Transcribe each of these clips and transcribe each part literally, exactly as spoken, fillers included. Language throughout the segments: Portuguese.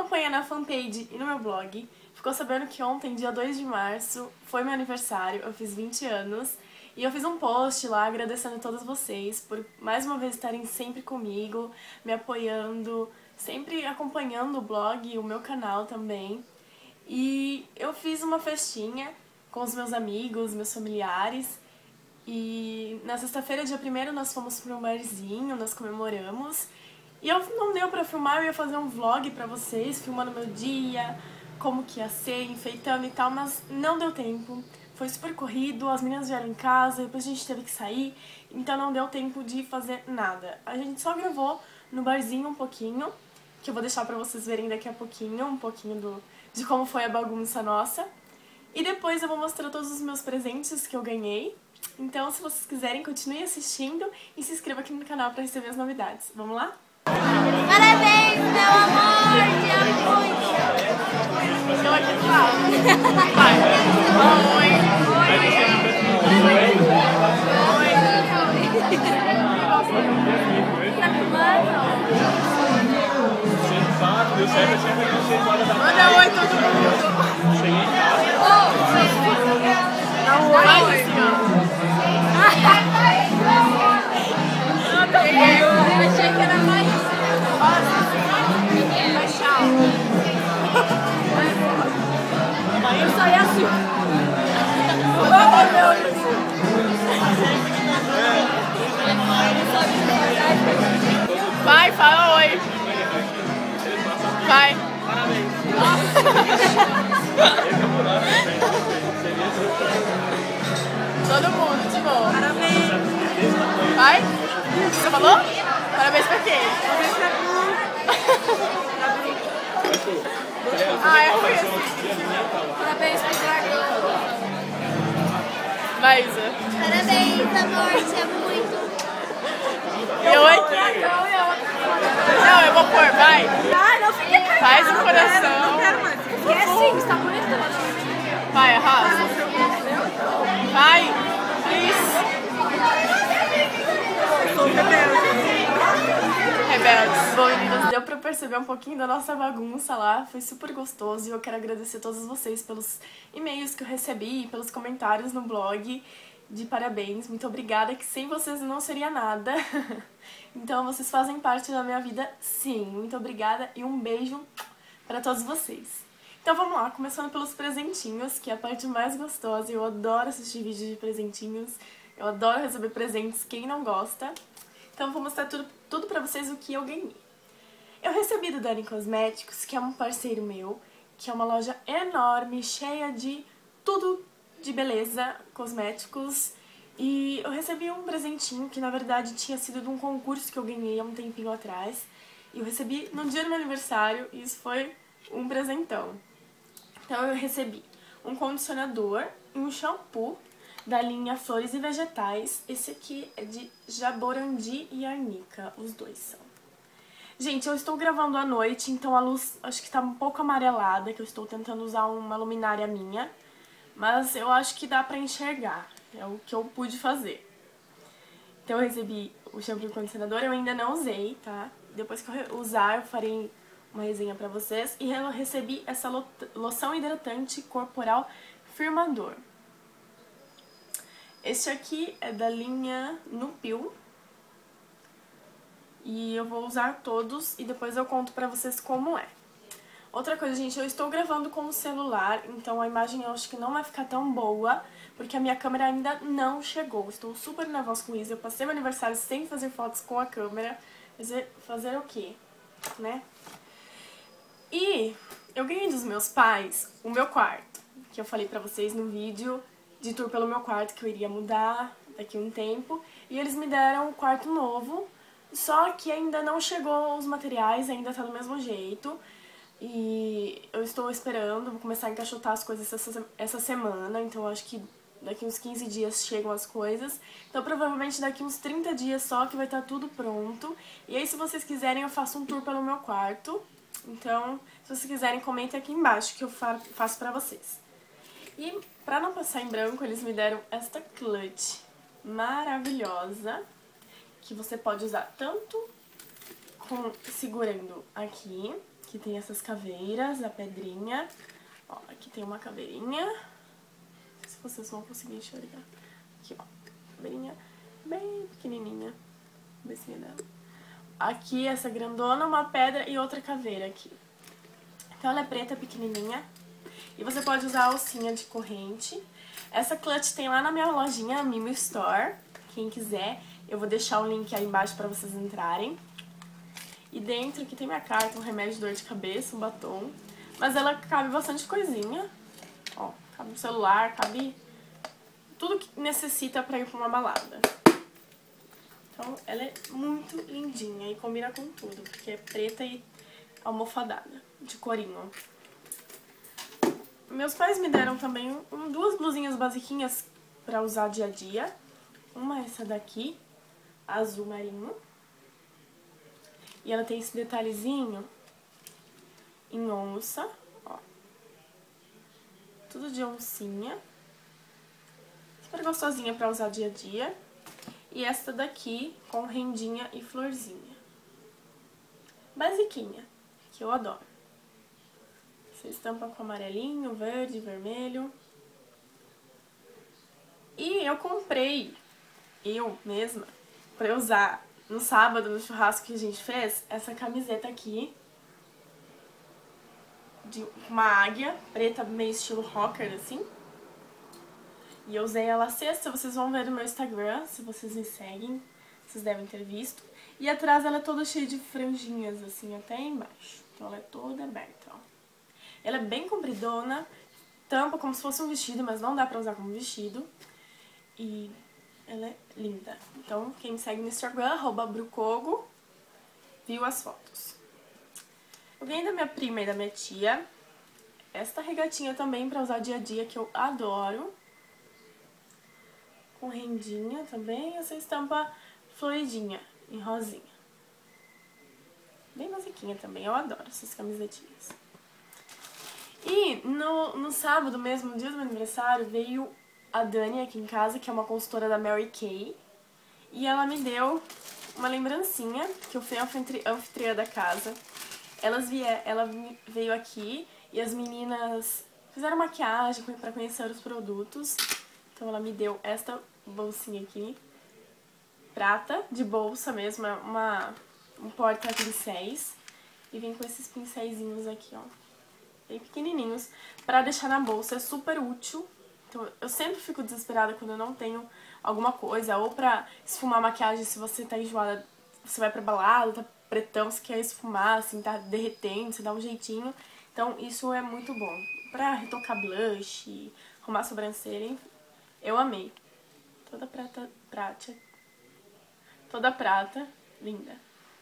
acompanha na fanpage e no meu blog ficou sabendo que ontem, dia dois de março, foi meu aniversário, eu fiz vinte anos. E eu fiz um post lá agradecendo a todos vocês por mais uma vez estarem sempre comigo, me apoiando, sempre acompanhando o blog e o meu canal também. E eu fiz uma festinha com os meus amigos, meus familiares. E na sexta-feira, dia primeiro, nós fomos para um barzinho, nós comemoramos. E eu não deu pra filmar, eu ia fazer um vlog pra vocês, filmando meu dia, como que ia ser, enfeitando e tal, mas não deu tempo. Foi super corrido, as meninas vieram em casa, depois a gente teve que sair, então não deu tempo de fazer nada. A gente só gravou no barzinho um pouquinho, que eu vou deixar pra vocês verem daqui a pouquinho, um pouquinho do, de como foi a bagunça nossa. E depois eu vou mostrar todos os meus presentes que eu ganhei. Então, se vocês quiserem, continuem assistindo e se inscreva aqui no canal pra receber as novidades. Vamos lá? Parabéns, meu amor! Te amo muito! Eu aqui do lado. Vai. Oi. Oi. Oi. Tá filmando? Manda oi todo mundo. Dá um oi. Faz assim, ó. Achei que era mais. Mas tchau. Eu só ia assim. Vai, fala oi. Vai. Parabéns. Todo mundo, de novo. Parabéns. Vai. Você falou? Parabéns pra quem? Parabéns pra tu. Ah, eu fui assim. Parabéns pro dragão. Vai, Isa. Parabéns, amor. Te amo muito. E eu aqui. Não, eu vou pôr, vai. Ai, não fique cagado. Faz um coração. Não quero mais. Quer sim, está bonito. Vai, arrasa. Vai, please. Sou rebelde. Rebeldes. Bom, meninas, deu pra perceber um pouquinho da nossa bagunça lá. Foi super gostoso e eu quero agradecer a todos vocês pelos e-mails que eu recebi, pelos comentários no blog de parabéns. Muito obrigada, que sem vocês eu não seria nada. Então, vocês fazem parte da minha vida, sim. Muito obrigada e um beijo pra todos vocês. Então vamos lá, começando pelos presentinhos, que é a parte mais gostosa. Eu adoro assistir vídeos de presentinhos. Eu adoro receber presentes, quem não gosta. Então vou mostrar tudo, tudo pra vocês o que eu ganhei. Eu recebi do Dani Cosméticos, que é um parceiro meu, que é uma loja enorme, cheia de tudo de beleza, cosméticos. E eu recebi um presentinho que na verdade tinha sido de um concurso que eu ganhei há um tempinho atrás. E eu recebi no dia do meu aniversário e isso foi um presentão. Então eu recebi um condicionador e um shampoo da linha Flores e Vegetais. Esse aqui é de Jaborandi e Arnica, os dois são. Gente, eu estou gravando à noite, então a luz acho que está um pouco amarelada, que eu estou tentando usar uma luminária minha. Mas eu acho que dá pra enxergar, é o que eu pude fazer. Então eu recebi o shampoo e o condicionador, eu ainda não usei, tá? Depois que eu usar, eu farei uma resenha pra vocês. E eu recebi essa loção hidratante corporal firmador. Este aqui é da linha Nupil. E eu vou usar todos e depois eu conto pra vocês como é. Outra coisa, gente, eu estou gravando com o celular, então a imagem eu acho que não vai ficar tão boa, porque a minha câmera ainda não chegou. Estou super nervosa com isso, eu passei meu aniversário sem fazer fotos com a câmera. Fazer, fazer o quê, né? E eu ganhei dos meus pais o meu quarto, que eu falei pra vocês no vídeo de tour pelo meu quarto, que eu iria mudar daqui a um tempo. E eles me deram um quarto novo, só que ainda não chegou os materiais, ainda tá do mesmo jeito. E eu estou esperando, vou começar a encaixotar as coisas essa, essa semana, então eu acho que daqui uns quinze dias chegam as coisas. Então provavelmente daqui uns trinta dias só que vai estar tudo pronto. E aí se vocês quiserem eu faço um tour pelo meu quarto. Então se vocês quiserem comentem aqui embaixo que eu fa faço pra vocês. E pra não passar em branco eles me deram esta clutch maravilhosa, que você pode usar tanto com, segurando aqui, que tem essas caveiras, a pedrinha. Ó, aqui tem uma caveirinha. Não sei se vocês vão conseguir enxergar. Aqui, ó, caveirinha bem pequenininha. O becinho dela. Aqui essa grandona, uma pedra e outra caveira aqui. Então ela é preta, pequenininha. E você pode usar a alcinha de corrente. Essa clutch tem lá na minha lojinha, Mimo Store. Quem quiser, eu vou deixar o link aí embaixo pra vocês entrarem. E dentro aqui tem minha carta, um remédio de dor de cabeça, um batom. Mas ela cabe bastante coisinha. Ó, cabe um celular, cabe tudo que necessita pra ir pra uma balada. Então ela é muito lindinha e combina com tudo, porque é preta e almofadada, de corinho. Meus pais me deram também um, duas blusinhas basiquinhas pra usar dia a dia. Uma é essa daqui, azul marinho. E ela tem esse detalhezinho em onça, ó. Tudo de oncinha. Super gostosinha pra usar dia a dia. E esta daqui com rendinha e florzinha. Basiquinha, que eu adoro. Você estampa com amarelinho, verde, vermelho. E eu comprei, eu mesma, pra eu usar no sábado, no churrasco que a gente fez, essa camiseta aqui. De uma águia, preta, meio estilo rocker, assim. E eu usei ela sexta, vocês vão ver no meu Instagram, se vocês me seguem, vocês devem ter visto. E atrás ela é toda cheia de franjinhas, assim, até embaixo. Então ela é toda aberta, ó. Ela é bem compridona, tampa como se fosse um vestido, mas não dá pra usar como vestido. E ela é linda. Então, quem me segue no Instagram, arroba brucogo, viu as fotos. Eu ganhei da minha prima e da minha tia esta regatinha também pra usar dia a dia, que eu adoro. Com rendinha também, essa estampa floridinha, em rosinha. Bem basiquinha também, eu adoro essas camisetinhas. E no, no sábado mesmo, no dia do meu aniversário, veio a Dani aqui em casa, que é uma consultora da Mary Kay. E ela me deu uma lembrancinha, que eu fui anfitriã da casa. Elas vier, ela veio aqui e as meninas fizeram maquiagem pra conhecer os produtos. Então ela me deu esta bolsinha aqui, prata, de bolsa mesmo, é uma, um porta-pincéis. E vem com esses pincéisinhos aqui, ó, bem pequenininhos, pra deixar na bolsa, é super útil. Então eu sempre fico desesperada quando eu não tenho alguma coisa, ou pra esfumar a maquiagem se você tá enjoada, você vai pra balada, tá pretão, você quer esfumar, assim, tá derretendo, você dá um jeitinho. Então isso é muito bom. Pra retocar blush, arrumar a sobrancelha, enfim. Eu amei. Toda prata, prata, toda prata, linda.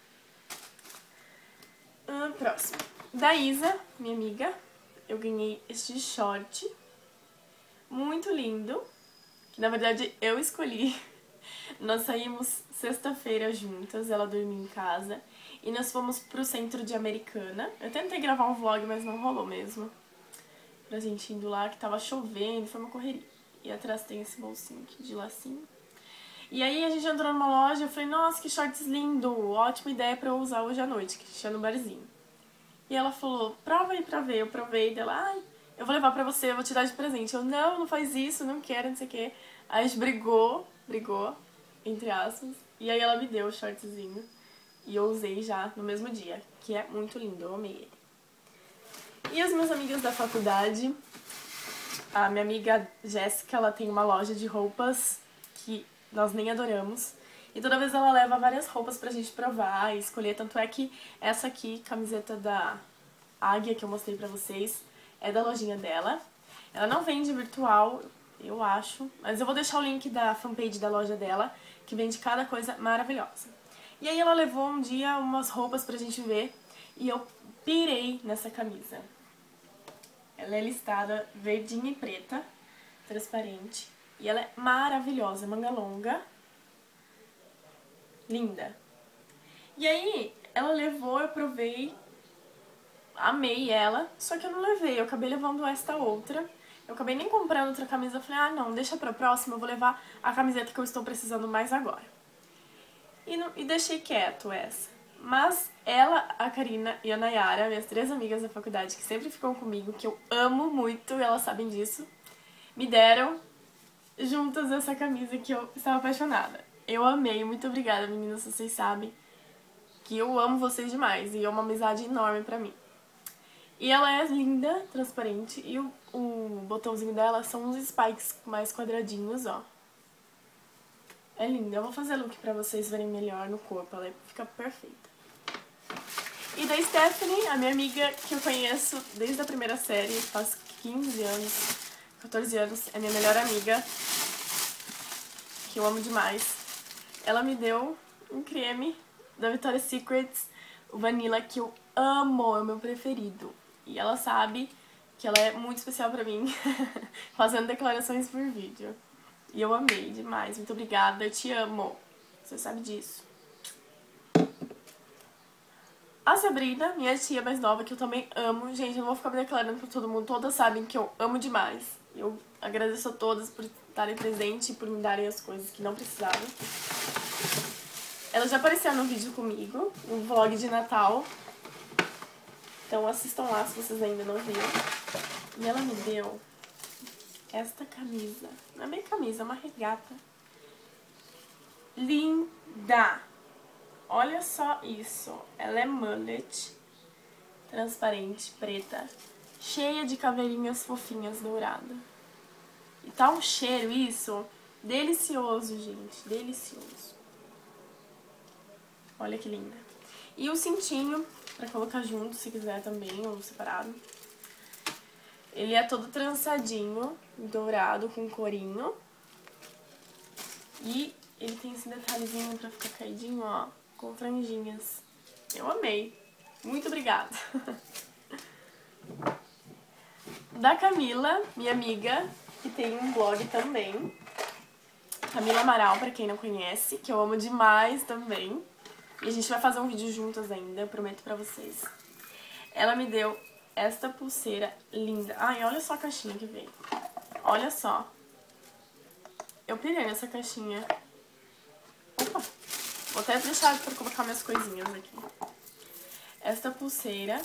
Uh, próximo. Da Isa, minha amiga, eu ganhei este short muito lindo, que na verdade eu escolhi. Nós saímos sexta-feira juntas, ela dormiu em casa, e nós fomos pro centro de Americana. Eu tentei gravar um vlog, mas não rolou mesmo. Pra gente indo lá, que tava chovendo, foi uma correria. E atrás tem esse bolsinho aqui de lacinho. E aí a gente entrou numa loja, eu falei, nossa, que shorts lindo, ótima ideia pra eu usar hoje à noite, que tinha no barzinho. E ela falou, prova aí pra ver, eu provei, dela, ai, eu vou levar pra você, eu vou te dar de presente. Eu, não, não faz isso, não quero, não sei o quê. Aí a gente brigou, brigou, entre aspas, e aí ela me deu o shortzinho. E eu usei já no mesmo dia, que é muito lindo, eu amei ele. E as minhas amigas da faculdade, a minha amiga Jéssica, ela tem uma loja de roupas que nós nem adoramos. E toda vez ela leva várias roupas pra gente provar e escolher. Tanto é que essa aqui, camiseta da Águia, que eu mostrei pra vocês, é da lojinha dela. Ela não vende virtual, eu acho, mas eu vou deixar o link da fanpage da loja dela, que vende cada coisa maravilhosa. E aí ela levou um dia umas roupas pra gente ver e eu pirei nessa camisa. Ela é listada verdinha e preta, transparente. E ela é maravilhosa, manga longa. Linda. E aí, ela levou, eu provei, amei ela, só que eu não levei, eu acabei levando esta outra. Eu acabei nem comprando outra camisa, eu falei, ah não, deixa pra próxima, eu vou levar a camiseta que eu estou precisando mais agora. E, não, e deixei quieto essa. Mas ela, a Karina e a Nayara, minhas três amigas da faculdade que sempre ficam comigo, que eu amo muito e elas sabem disso, me deram juntas essa camisa que eu estava apaixonada. Eu amei, muito obrigada, meninas, vocês sabem que eu amo vocês demais e é uma amizade enorme pra mim. E ela é linda, transparente, e o, o botãozinho dela são uns spikes mais quadradinhos, ó. É linda, eu vou fazer look pra vocês verem melhor no corpo, ela fica perfeita. E da Stephanie, a minha amiga que eu conheço desde a primeira série, faz quinze anos, quatorze anos, é minha melhor amiga, que eu amo demais. Ela me deu um creme da Victoria's Secret, o Vanilla, que eu amo, é o meu preferido. E ela sabe que ela é muito especial pra mim, fazendo declarações por vídeo. E eu amei demais, muito obrigada, eu te amo, você sabe disso. A Sabrina, minha tia mais nova, que eu também amo. Gente, eu não vou ficar me declarando pra todo mundo, todas sabem que eu amo demais. Eu agradeço a todas por estarem presentes e por me darem as coisas que não precisavam. Ela já apareceu no vídeo comigo, no vlog de Natal. Então assistam lá se vocês ainda não viram. E ela me deu esta camisa. Não é bem camisa, é uma regata. Linda! Olha só isso. Ela é mullet, transparente, preta, cheia de caveirinhas fofinhas douradas. E tá um cheiro, isso, delicioso, gente. Delicioso. Olha que linda. E o cintinho, pra colocar junto, se quiser também, ou separado. Ele é todo trançadinho, dourado, com corinho. E ele tem esse detalhezinho pra ficar caidinho, ó, com franjinhas. Eu amei. Muito obrigada. Da Camila, minha amiga, que tem um blog também. Camila Amaral, pra quem não conhece, que eu amo demais também. E a gente vai fazer um vídeo juntas ainda, eu prometo pra vocês. Ela me deu esta pulseira linda. Ai, olha só a caixinha que veio. Olha só. Eu pirei nessa caixinha. Opa! Vou até deixar pra colocar minhas coisinhas aqui. Esta pulseira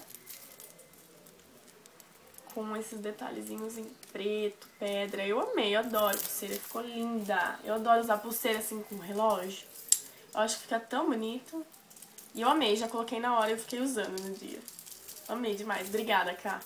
com esses detalhezinhos em preto, pedra. Eu amei, eu adoro pulseira, ficou linda. Eu adoro usar pulseira assim com relógio. Eu acho que fica tão bonito. E eu amei, já coloquei na hora e eu fiquei usando no dia. Amei demais, obrigada, Ká.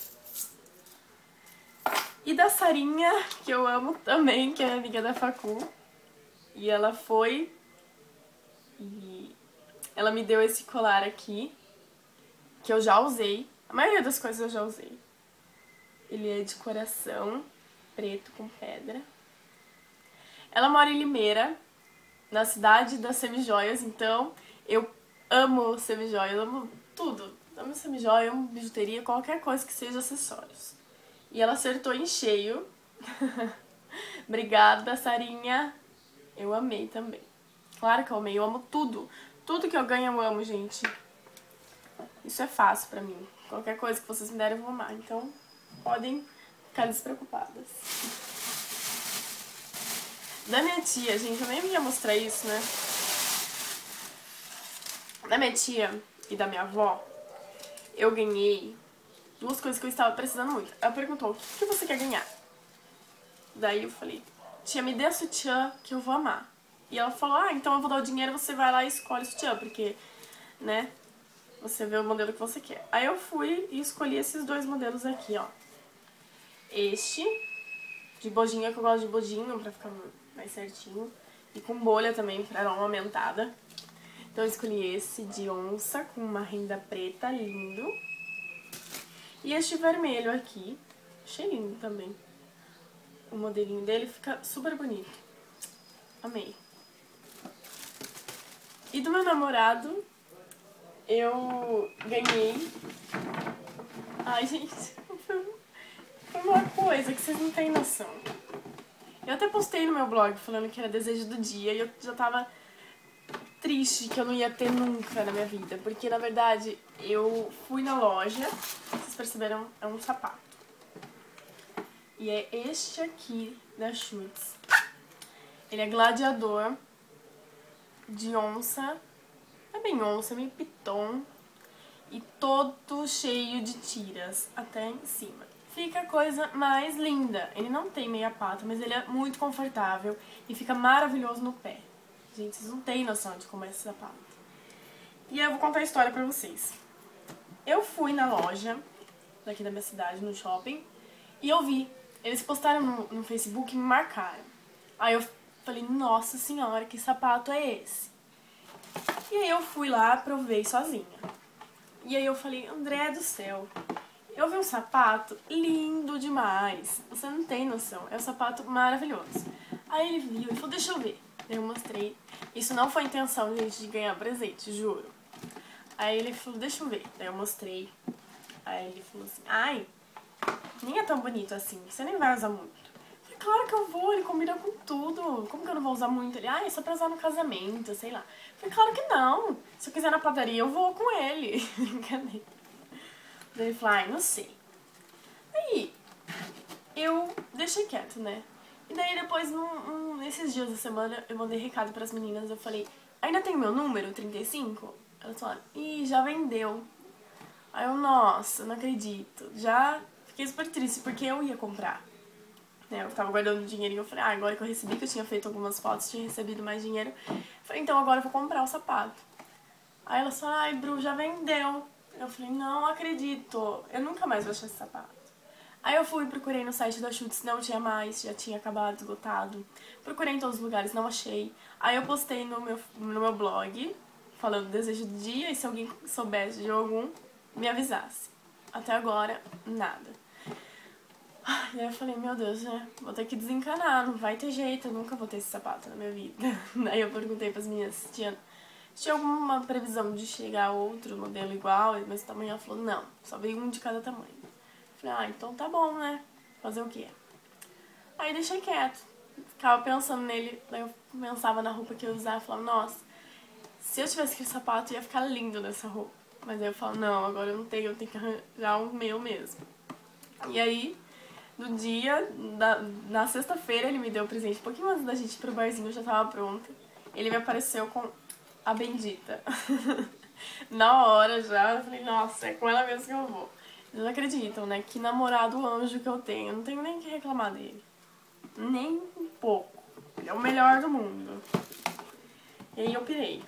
E da Sarinha, que eu amo também, que é amiga da facu. E ela foi... E ela me deu esse colar aqui, que eu já usei. A maioria das coisas eu já usei. Ele é de coração, preto com pedra. Ela mora em Limeira, na cidade das semijoias, então eu amo semijoia, eu amo tudo. Eu amo semijoia, eu amo bijuteria, qualquer coisa que seja acessórios. E ela acertou em cheio. Obrigada, Sarinha. Eu amei também. Claro que eu amei, eu amo tudo. Tudo que eu ganho eu amo, gente. Isso é fácil pra mim. Qualquer coisa que vocês me derem eu vou amar. Então, podem ficar despreocupadas. Da minha tia, gente, eu nem ia mostrar isso, né? Da minha tia e da minha avó, eu ganhei duas coisas que eu estava precisando muito. Ela perguntou, o que você quer ganhar? Daí eu falei, tia, me dê a sutiã que eu vou amar. E ela falou, ah, então eu vou dar o dinheiro, você vai lá e escolhe o sutiã, porque, né, você vê o modelo que você quer. Aí eu fui e escolhi esses dois modelos aqui, ó. Este, de bojinha, que eu gosto de bojinho, pra ficar mais certinho. E com bolha também, pra dar uma aumentada. Então eu escolhi esse de onça, com uma renda preta, lindo. E este vermelho aqui, achei lindo também. O modelinho dele fica super bonito. Amei. E do meu namorado, eu ganhei... Ai, gente, foi uma coisa que vocês não têm noção. Eu até postei no meu blog falando que era desejo do dia e eu já tava triste que eu não ia ter nunca na minha vida. Porque, na verdade, eu fui na loja, vocês perceberam, é um sapato. E é este aqui da Schutz. Ele é gladiador, de onça. é bem onça, meio piton e todo cheio de tiras até em cima. Fica a coisa mais linda. Ele não tem meia pata, mas ele é muito confortável e fica maravilhoso no pé. Gente, vocês não têm noção de como é esse sapato. E eu vou contar a história pra vocês. Eu fui na loja daqui da minha cidade, no shopping, e eu vi. Eles postaram no, no Facebook e me marcaram. Aí eu falei, nossa senhora, que sapato é esse? E aí eu fui lá, provei sozinha. E aí eu falei, André do céu, eu vi um sapato lindo demais. Você não tem noção, é um sapato maravilhoso. Aí ele viu e falou, deixa eu ver. Aí eu mostrei. Isso não foi intenção, gente, de ganhar presente, juro. Aí ele falou, deixa eu ver. Daí eu mostrei. Aí ele falou assim, ai, nem é tão bonito assim, você nem vai usar muito. Eu falei, claro que eu vou, ele combina com tudo. Como que eu não vou usar muito? Ele, ai, é só pra usar no casamento, sei lá. Eu falei, claro que não. Se eu quiser na padaria, eu vou com ele. Brincadeira. Daí ele falou, ai, não sei. Aí, eu deixei quieto, né? E daí depois, num, num, nesses dias da semana, eu mandei recado pras meninas, eu falei, ainda tem meu número, trinta e cinco? Elas falaram, ih, já vendeu. Aí eu, nossa, não acredito. Já fiquei super triste, porque eu ia comprar. Né, eu tava guardando dinheirinho, eu falei, ah, agora que eu recebi, que eu tinha feito algumas fotos, tinha recebido mais dinheiro. Eu falei, então agora eu vou comprar o sapato. Aí elas falaram, ai, Bru, já vendeu. Eu falei, não acredito, eu nunca mais vou achar esse sapato. Aí eu fui, procurei no site da Schutz, não tinha mais, já tinha acabado, esgotado. Procurei em todos os lugares, não achei. Aí eu postei no meu, no meu blog, falando desejo do dia, e se alguém soubesse de algum, me avisasse. Até agora, nada. E aí eu falei, meu Deus, né, vou ter que desencanar, não vai ter jeito, eu nunca vou ter esse sapato na minha vida. Aí eu perguntei pras meninas se tinha, se tinha alguma previsão de chegar outro modelo igual, mas o tamanho, ela falou, não, só veio um de cada tamanho. Falei, ah, então tá bom, né? Fazer o quê? Aí deixei quieto. Ficava pensando nele, daí eu pensava na roupa que eu ia usar e falava, nossa, se eu tivesse aquele sapato ia ficar lindo nessa roupa. Mas aí eu falo, não, agora eu não tenho, eu tenho que arranjar um meu mesmo. E aí, no dia, da, na sexta-feira, ele me deu o presente. Um pouquinho antes da gente ir pro barzinho, eu já tava pronta. Ele me apareceu com a bendita. Na hora já, eu falei, nossa, é com ela mesmo que eu vou. Vocês não acreditam, né? Que namorado anjo que eu tenho. Eu não tenho nem que reclamar dele. Nem um pouco. Ele é o melhor do mundo. E aí eu pirei.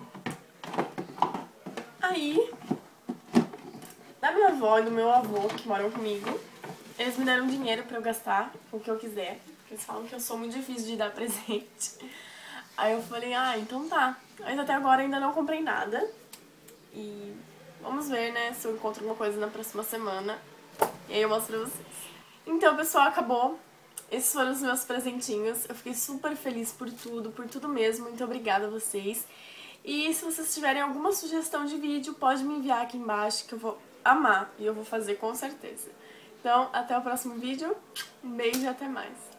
Aí, da minha avó e do meu avô, que moram comigo, eles me deram dinheiro pra eu gastar com o que eu quiser. Eles falam que eu sou muito difícil de dar presente. Aí eu falei, ah, então tá. Mas até agora ainda não comprei nada. E vamos ver, né, se eu encontro alguma coisa na próxima semana. E aí eu mostro pra vocês. Então, pessoal, acabou. Esses foram os meus presentinhos. Eu fiquei super feliz por tudo, por tudo mesmo. Muito obrigada a vocês. E se vocês tiverem alguma sugestão de vídeo, pode me enviar aqui embaixo que eu vou amar. E eu vou fazer com certeza. Então, até o próximo vídeo. Um beijo e até mais.